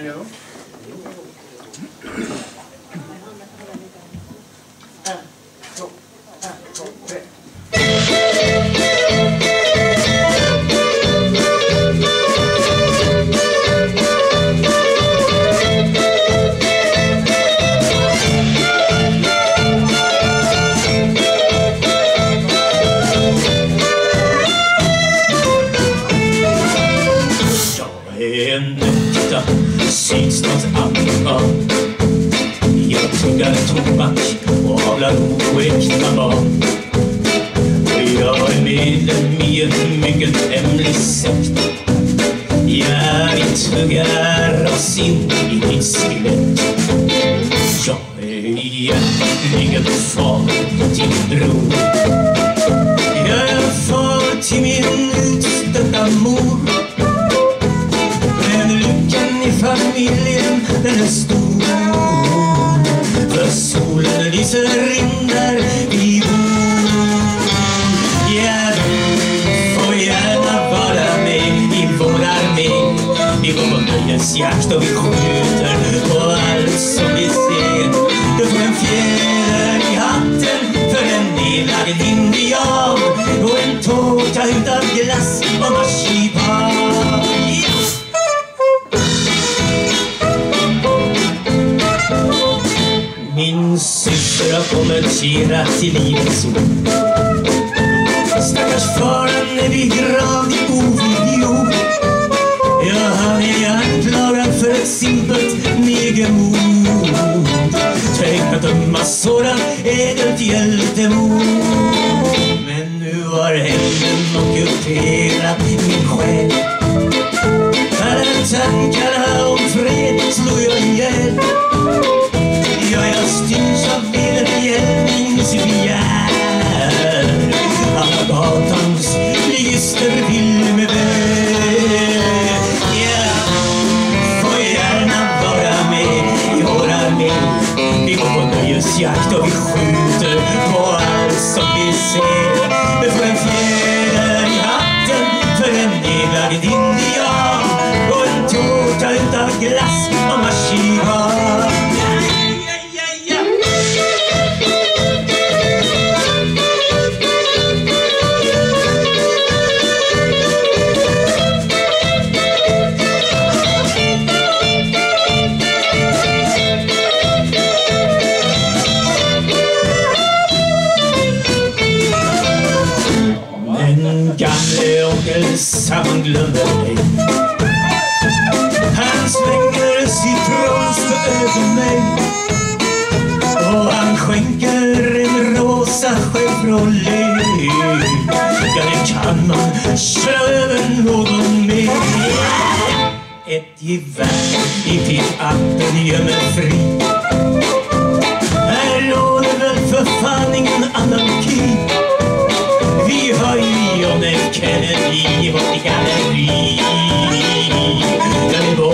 Ja. Sydstads Alma. Jag tuggar tobak och avlar oäkta barn. Jag är medlem i en mycket hemlig sekt. Jag tuggar oss in i ditt skelett. Jag är egentligen far till bror. Jag är far till min utstötta mor. Familjen, den är stor. För solen lyser in där vi bor. Ja, du får gärna vara med i vår armé. Vi går på nöjesjakt och vi skjuter på allt som vi ser. Du får en fjäder i hatten för en nedlagd indian och en tårta utan glass och marsipan. Min syster har kommenterat till livets ord. Stackars faran är begravd i ovild jord. Ja, han är anklagad för ett simpelt negermord. Tänk att döma sådant ädelt hjältemord. Men nu har hämnden ockuperat min själ. Alla tankarna om fred slår jag ihjäl. Jag styrs av vedergällningsbegär. Alla gatans lister vill med väl. Ja, får gärna vara med i vår armé. Vi går på nöjesjakt och vi skjuter på allt som vi ser. Vi får en fjäder i hatten för en nedlagd indian och en tårta utav glass och marsipan. Han glömmer mig. Han slänger sitt trons över mig. Och han skänker en rosa Chevrolet. Ja, det kan man köra över någon med. Ett gevär i pick-upen gör mig fri. Här råder väl för fan ingen anarki. Vi har John F. Kennedy i vårt galleri. Jag vill